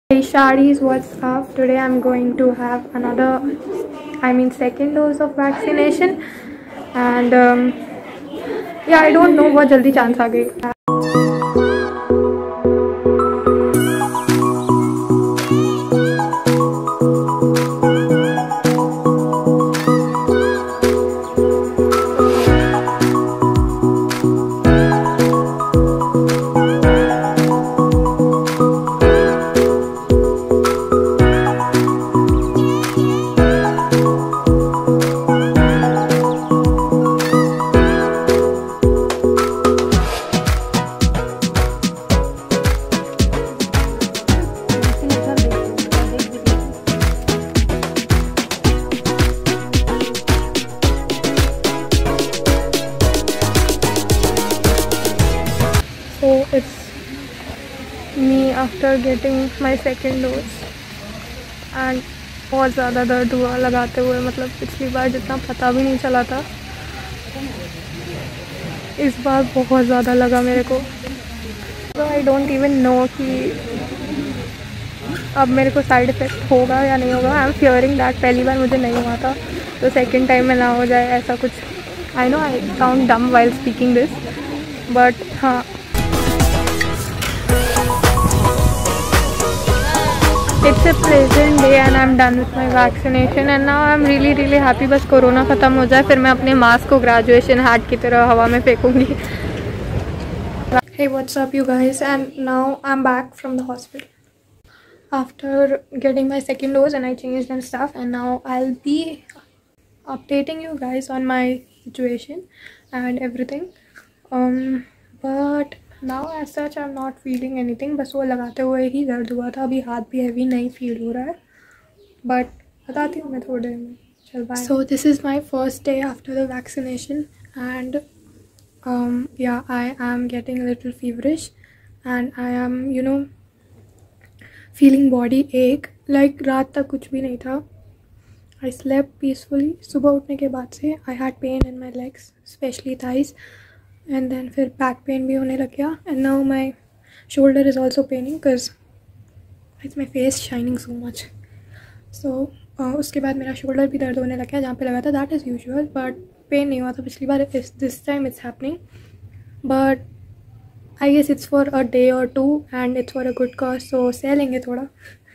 Hey Shadis, what's up? Today I'm going to have second dose of vaccination, and yeah, I don't know बहुत जल्दी chance आ गई. So it's me after getting my second dose and बहुत ज़्यादा दर्द हुआ लगाते हुए. मतलब पिछली बार जितना पता भी नहीं चला था, इस बार बहुत ज़्यादा लगा मेरे को. तो आई डोंट इवन नो कि अब मेरे को साइड इफ़ेक्ट होगा या नहीं होगा. I am fearing that. पहली बार मुझे नहीं हुआ था तो सेकेंड टाइम में ना हो जाए ऐसा कुछ. I know I sound dumb while speaking this, but हाँ, it's a pleasant day and I'm done with my vaccination and now I'm really happy. बस कोरोना ख़त्म हो जाए फिर मैं अपने मास्क को ग्रेजुएशन हैट की तरह हवा में फेंकूंगी. Hey, what's up you guys? And now I'm back from the hospital after getting my second dose and I changed and stuff, and now I'll be updating you guys on my situation and everything. But now as such I'm not feeling anything. बस वो लगाते हुए ही दर्द हुआ था. अभी हाथ भी हैवी नहीं फील हो रहा है, बट बताती हूँ मैं थोड़ी देर में. चल bye. So this is my first day after the vaccination and yeah, I am getting a little feverish and I am feeling body ache. Like रात तक कुछ भी नहीं था. I slept peacefully. सुबह उठने के बाद से I had pain in my legs, especially thighs. And then फिर बैक पेन भी होने लग गया. And now my shoulder is also paining because it's my face shining so much. So उसके बाद मेरा शोल्डर भी दर्द होने लग गया जहाँ पे लगा था. That is usual, but pain नहीं हुआ था पिछली बार. This time it's happening, but I guess it's for a day or two and it's for a good cause, so सह लेंगे थोड़ा.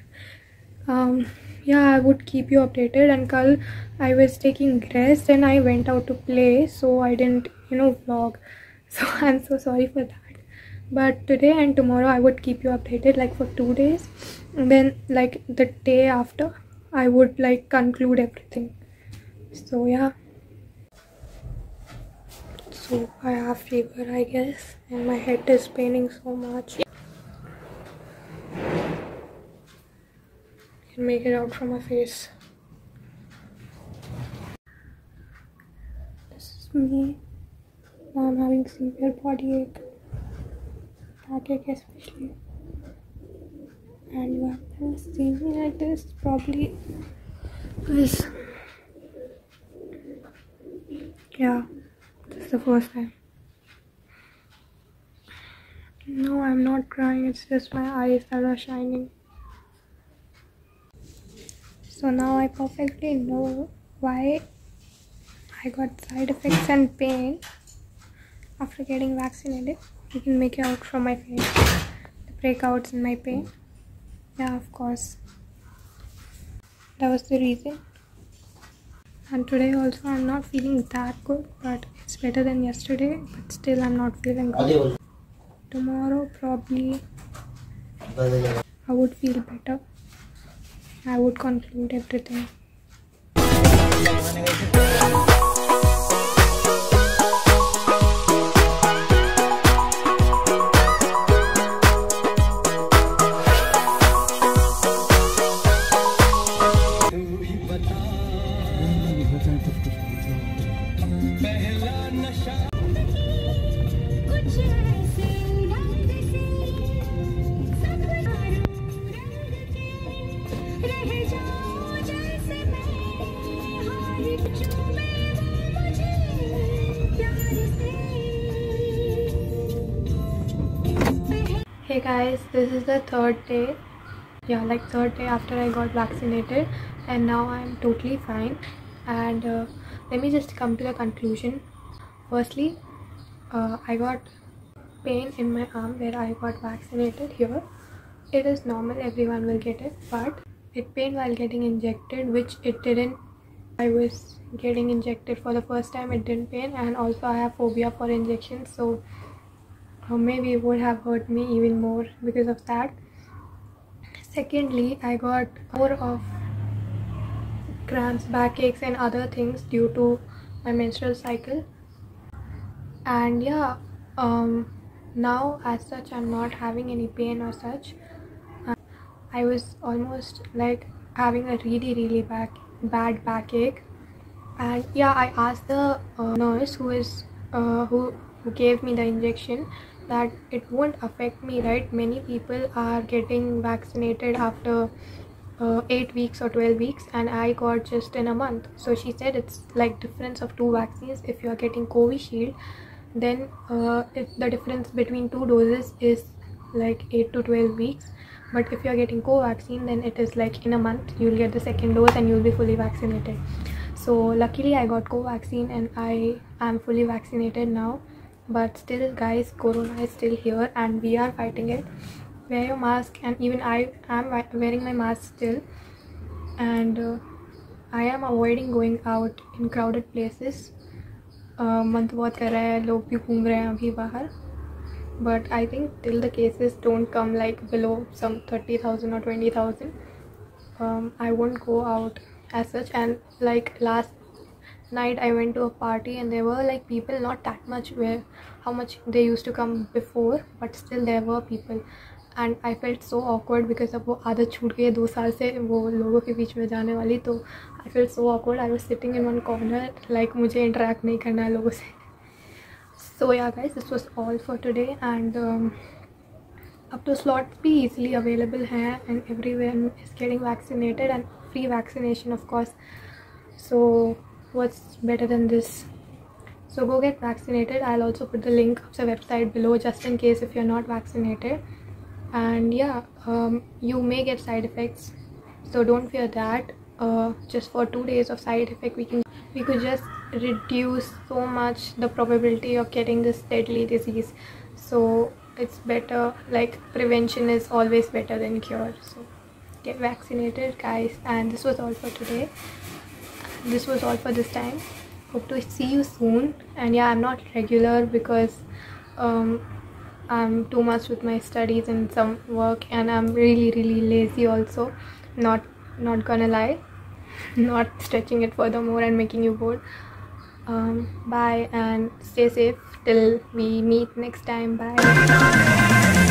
Yeah, I would keep you updated. And कल I was taking rest and I went out to play, so I didn't vlog. So I'm so sorry for that. But today and tomorrow I would keep you updated, like for 2 days, and then like the day after I would like conclude everything. So yeah. So I have fever, I guess, and my head is paining so much. I can make it out from my face. This is me. Now I'm having severe body ache, backache especially, and you have never seen me like this probably, because yeah, this is the first time. No, I'm not crying, it's just my eyes that are shining. So now I perfectly know why I got side effects and pain after getting vaccinated. You can make it out from my face, the breakouts in my pain. Yeah, of course, that was the reason. And today also I'm not feeling that good, but it's better than yesterday, but still I'm not feeling good. Tomorrow probably I would feel better. I would conclude everything. Hey guys, this is the third day Yeah, like third day after I got vaccinated, and now I'm totally fine. And let me just come to the conclusion. Firstly, I got pain in my arm where I got vaccinated here. It is normal, everyone will get it, but it pained while getting injected, which it didn't. I was getting injected for the first time, it didn't pain, and also I have phobia for injections, so maybe it would have hurt me even more because of that. Secondly, I got more of cramps, backaches and other things due to my menstrual cycle. And yeah, now as such I'm not having any pain or such. I was almost like having a really bad backache, and yeah, I asked the nurse who gave me the injection that it won't affect me, right? Many people are getting vaccinated after 8 weeks or 12 weeks, and I got just in a month. So she said it's like difference of 2 vaccines. If you are getting Covishield, then if the difference between 2 doses is like 8 to 12 weeks, but if you are getting Covaxin, then it is like in a month you'll get the second dose and you'll be fully vaccinated. So luckily I got Covaxin and I am fully vaccinated now. But still guys, corona is still here and we are fighting it. Wear your mask, and even I am wearing my mask still, and I am avoiding going out in crowded places. मन तो बहुत कर रहा है, लोग भी घूम रहे हैं अभी बाहर, but I think till the cases don't come like below some 30,000 or 20,000, I won't go out as such. And like last night I went to a party and there were like people, not that much where how much they used to come before, but still there were people, and I felt so awkward because अब वो आदत छूट गई है 2 साल से वो लोगों के बीच में जाने वाली, तो I felt so awkward. I was sitting in one corner like मुझे interact नहीं करना है लोगों से. So yeah guys, this was all for today, and अब तो slots भी easily available हैं and everyone is getting vaccinated and free vaccination of course. So what's better than this? So go get vaccinated. I'll also put the link of the website below just in case if you're not vaccinated. And yeah, you may get side effects, so don't fear that. Just for 2 days of side effect we could just reduce so much the probability of getting this deadly disease. So it's better, like prevention is always better than cure. So get vaccinated guys, and this was all for today. This was all for this time. Hope to see you soon. And yeah, I'm not regular because I'm too much with my studies and some work, and I'm really lazy also, not gonna lie, not stretching it furthermore and making you bored. Bye and stay safe till we meet next time. Bye.